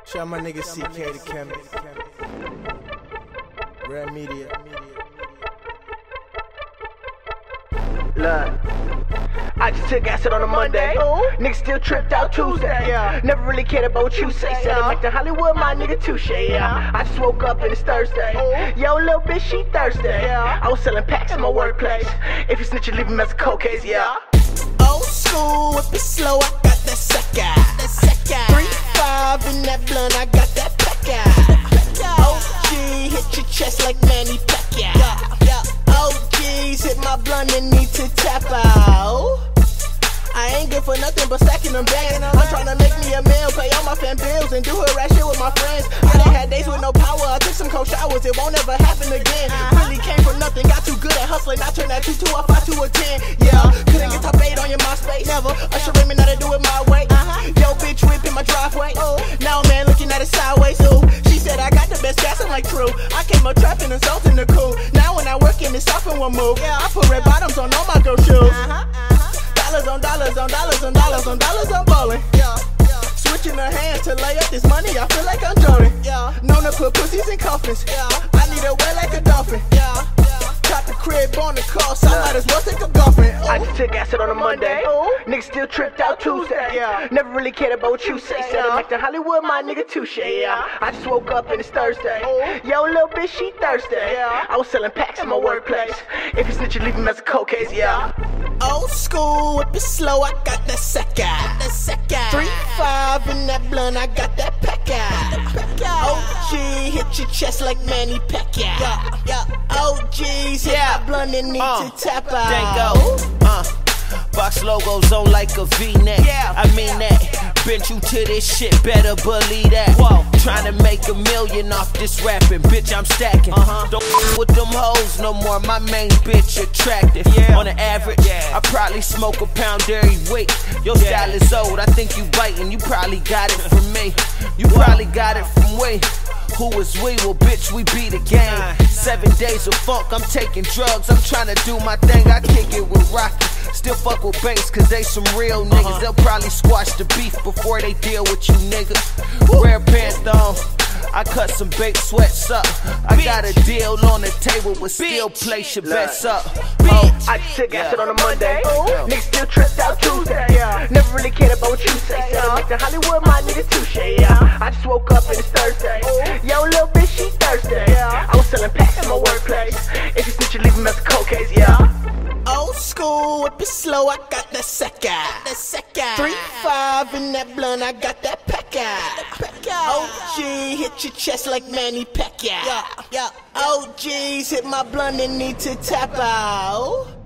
Shout out my nigga CK the Chemist. Rare Media. Look, I just took acid on a Monday. Niggas still tripped out Tuesday. Never really cared about what you say. Said I'm back to Hollywood, my nigga Touche. I just woke up and it's Thursday. Yo, little bitch, she thirsty. I was selling packs in my workplace. If you snitch, you leave him as a cold case, Old school, whip it slow, I got that second. 3-5 in that blunt, I got that pecca. OG, hit your chest like Manny Pacquiao. OGs hit my blunt and need to tap out. I ain't good for nothing but stacking them bands. I'm tryna make me a meal, pay all my fan bills, and do her rat shit with my friends. I done had days with no power, I took some cold showers, it won't ever happen again. Really came from nothing, got too good at hustling, I turned that 2-2 off 5 to a 10. Couldn't get top 8 on your MySpace, never. Usher Raymond, now to do it my way. Yo, bitch, whip in my driveway. Now man looking at it sideways. She said I got the best gas, I'm like true. I came up trapping and salting the cool. Now when I work in this often one move. I put red bottoms on all my girl shoes. Dollars on dollars on dollars on dollars on dollars, I'm ballin'. Switching her hands to lay up this money, I feel like I'm Jordan. Known to put pussies in coffins. I need her wet like a dolphin. Got the crib on the coast, I might as well take a golfing. I just took acid on a Monday. Niggas still tripped out Tuesday. Never really cared about what you say. Said I'm back to Hollywood, my nigga Touche. I just woke up and it's Thursday. Yo, little bitch, she thirsty. I was selling packs in my workplace. If you snitch, you leave him as a cold case, Old school, whip it slow, I got that second. 3-5 in that blunt, I got that pecca. OG, hit your chest like Manny Pacquiao. OGs hit my blunt and need to tap out. Box logos on like a V-neck. I mean that. Bent you to this shit, better believe that. Tryna make $1 million off this rapping, bitch, I'm stacking. Don't f with them hoes no more, my main bitch attractive. On the average, I probably smoke a pound every week. Your style is old, I think you biting, you probably got it from me. You probably got it from we. Who is we? Well, bitch, we be the game. 7 days of funk, I'm taking drugs, I'm tryna do my thing, I kick it with Rocky. Still fuck with Banks, cause they some real niggas. They'll probably squash the beef before they deal with you niggas. Rare pants on, I cut some baked sweats up. I got a deal on the table, but still place your bets up. I just took acid on a Monday. Niggas still tripped out Tuesday. Never really cared about what you say. Said I'm back to Hollywood, my nigga Touche. I just woke up and it's Thursday. Yo, little bitch, she thirsty. I was selling packs in my workplace. If you snitch, you leave him as a cold case, Old school, whip it slow, I got that second. 3-5 in that blunt, I got that pecca. OG, hit your chest like Manny Pacquiao. OGs hit my blunt and need to tap out.